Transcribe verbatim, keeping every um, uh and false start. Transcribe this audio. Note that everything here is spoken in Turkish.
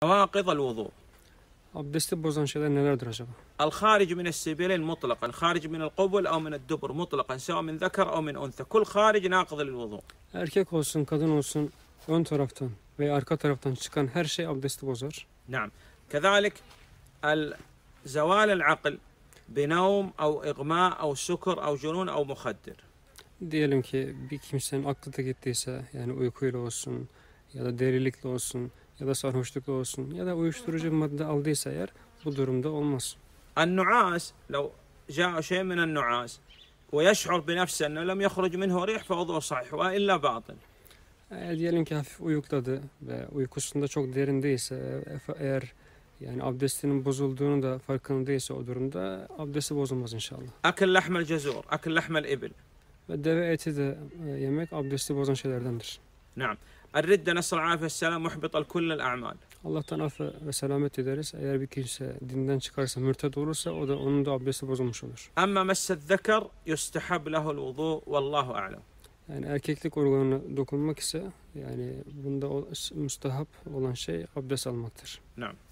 نواقض الوضوء. Abdesti bozan şeyler nelerdir acaba? الخارج من السبيلين مطلقا، خارج من القبل أو من الدبر مطلقا، سواء من ذكر أو من أنثى، كل خارج ناقض للوضوء. Erkek olsun, kadın olsun, ön taraftan veya arka taraftan çıkan her şey abdesti bozar. نعم. كذلك زوال العقل بنوم أو إغماء أو سكر أو جنون أو مخدر. Diyelim ki bir kimsenin aklı da gittiyse, yani uykuyla olsun ya da delilikle olsun ya da sarhoşlukla olsun ya da uyuşturucu madde aldıysa eğer, bu durumda olmaz. النعاس لو جاء شيء من النعاس ويشعر بنفسه أنه لم يخرج منه ريح فوضوء صحيح وإلا باطل. Eğer diyelim ki hafif uyukladı ve uykusunda çok derin değilse, eğer yani abdestinin bozulduğunu da farkında değilse, o durumda abdesti bozulmaz inşallah. أكل لحم الجزور، أكل لحم الإبل. Ve deve eti de yemek abdesti bozan şeylerdendir. نعم. الردة نسأل الله العافية والسلام محبط لكل الأعمال. Allah'tan af ve selamet dileriz. Eğer bir kimse dinden çıkarsa, mürted olursa, o da onun da abdesti bozulmuş olur. أما مس الذكر يستحب له الوضوء والله أعلم. Yani erkeklik organına dokunmak ise, yani bunda müstahap olan şey abdest almaktır. نعم.